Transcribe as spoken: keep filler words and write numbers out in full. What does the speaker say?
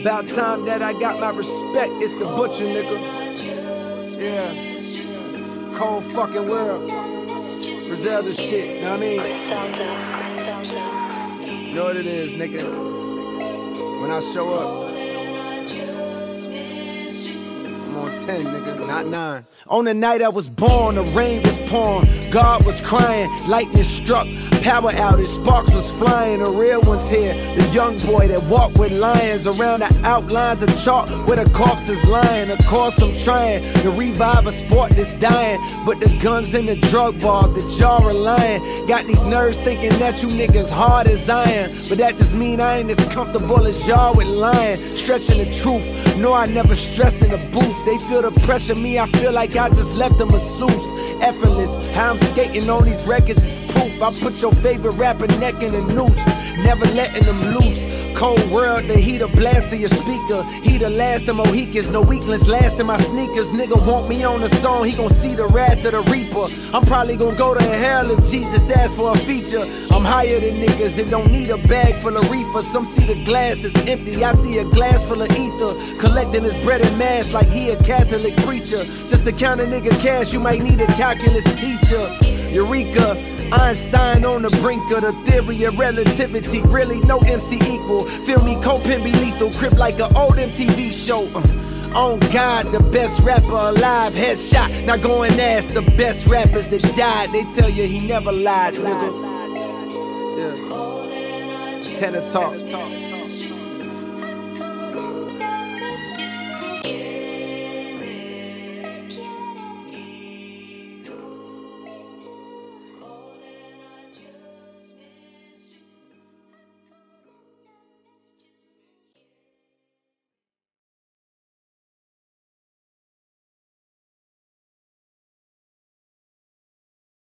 About time that I got my respect, it's the butcher, nigga. Yeah. Cold fucking world. Griselda shit, know what I mean? Griselda, Griselda. You know what it is, nigga? When I show up, I'm on ten, nigga, not nine. On the night I was born, the rain was pouring, God was crying, lightning struck, power outage, sparks was flying. The real ones here, the young boy that walked with lions around the outlines of chalk where the corpse is lying. Of course I'm trying to revive a sport that's dying, but the guns and the drug bars that y'all relying got these nerves thinking that you niggas hard as iron. But that just mean I ain't as comfortable as y'all with lying, stretching the truth. No, I never stress in the booth. They feel the pressure, me I feel like I just left a masseuse. Effortless, how I'm skating on these records is proof. I put your favorite rapper neck in a noose, never letting them loose. Cold world, the heater blast to your speaker. He the last of Mohicans, no weaklings last in my sneakers. Nigga want me on the song, he gon' see the wrath of the reaper. I'm probably gon' go to hell if Jesus asks for a feature. I'm higher than niggas that don't need a bag full of reefer. Some see the glass is empty, I see a glass full of ether. Collecting his bread and mass like he a Catholic preacher. Just to count a nigga cash, you might need a calculus teacher. Eureka, Einstein on the brink of the theory of relativity. Really no M C equal. Feel me, co-pin be lethal. Crip like an old M T V show. uh. On God, the best rapper alive. Headshot, now go and ask the best rappers that died. They tell you he never lied, nigga. Yeah. Tenor talk.